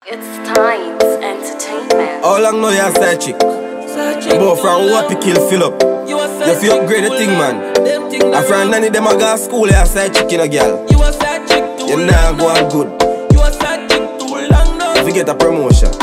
It's Times Entertainment. How long now you a side chick? But from what to kill fill up? You feel upgrade the thing, man. And from none of them I go to school, you a side chick in a girl. You nah go on good. If you get a promotion.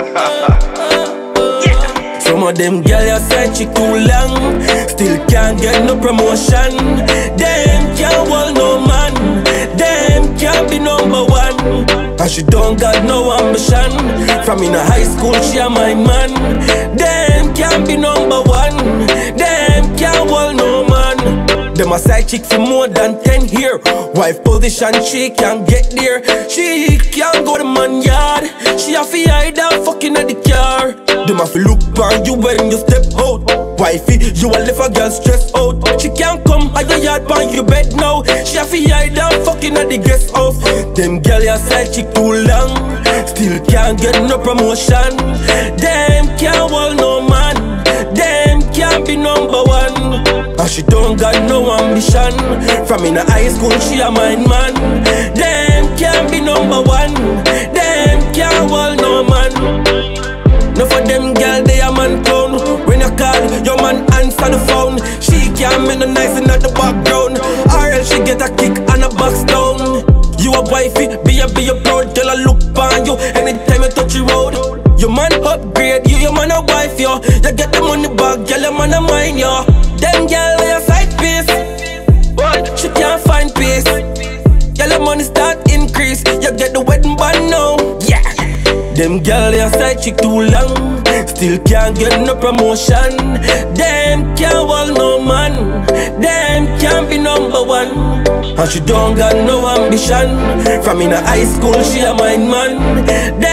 Some of them girl you side chick too long, still can't get no promotion. Them can't hold no man, them can't be number one. And she don't got no ambition. From in a high school she a my man. Them can't be number one, them can't hold no man. Them a side chick for more than 10 years. Wife position she can't get there. She can't go to man yard. She have to hide and fucking at the car. Them have to look on you when you step out. Wifey, you a left a girl stressed out. She can't come at your yard on your bed now. She have to hide and fucking at the guest house. Them girl your side chick too long, still can't get no promotion. Them can't hold no man, them can't be number one. And she don't got no ambition. From in a high school she a mine man. Them can't be number one, them can't hold no man. No for them girl they a man clown. When you call, your man answer the phone. She can't be no nice in the background, or else she get a kick and a box down. You a wifey, be a proud girl, I look on you anytime you touch the road. Your man upgrade, your man a wife, yo. You get the money back, girl, your man a mine, yo. Them girl your side piece, but she can't find peace. Girl, your money start increase, you get the wedding band now, yeah. Them girl your side chick too long, still can't get no promotion. Them can't hold no man, them can't be number one. And she don't got no ambition. From in a high school she a mine man.